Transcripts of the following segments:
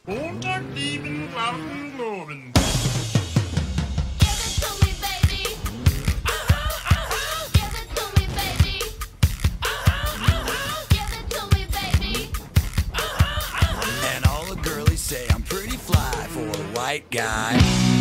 Unter sieben blauen Globen. Give it to me, baby. Give it to me, baby. Give it to me, baby. And all the girlies say I'm pretty fly for a white guy.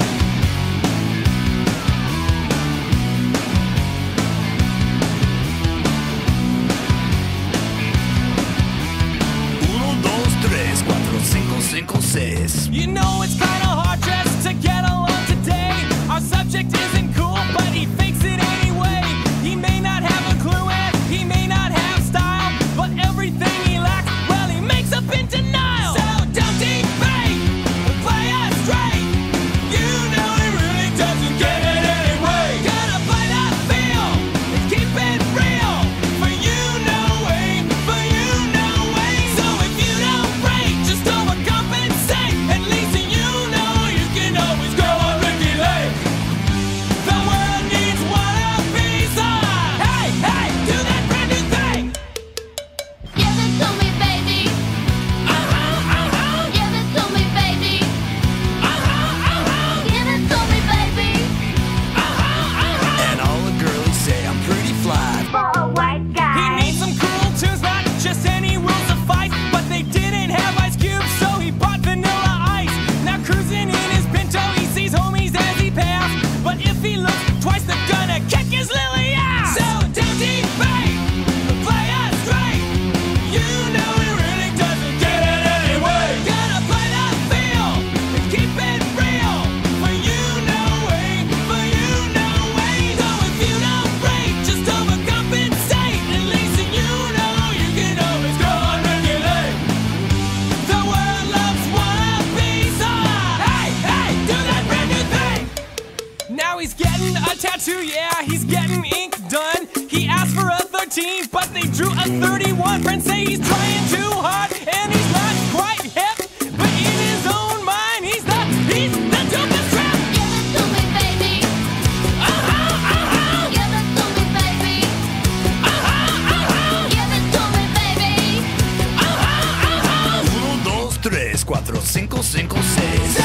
You know it's kinda hard just to get along today. Our subject isn't cool, but he fakes it anyway. He may not have a clue and he may not have style, but everything he lacks, well, he makes up in denial. So don't debate, play us straight. You know he really doesn't get it anyway. Gotta play that feel and keep it real. For you, no way, for you, no way. So if you don't break, just overcompensate. At least you know you can always go on Ricky Lake. The world needs one of these. Hey, hey, do that brand new thing. Give it to me, baby. Give it to me, baby. Give it to me, baby. And all the girlies say I'm pretty fly. For a white guy. He needs some cool tunes, not just any will suffice. But they didn't have ice cubes, so he bought vanilla ice. Now cruising in his Pinto, he sees homies as he passed. But if he looks twice, they're gonna kick his lily ass. So don't debate, play us straight. You know he really doesn't get it anyway. Gotta play that feel and keep it real. For you, no way, for you, no way. So if you don't break, just overcompensate. At least you know you can always go on regulate. The world loves wannabes. Hey, hey, do that brand new thing. Now he's getting a tattoo, yeah, he's getting ink done. He asked for a 13, but they drew a 31. Friends say he's trying too hard, and he's not quite hip. But in his own mind, he's the dopest trap. Give it to me, baby. Give it to me, baby. Give it to me, baby. 1, 2, 3, 4, 5, 5, 6.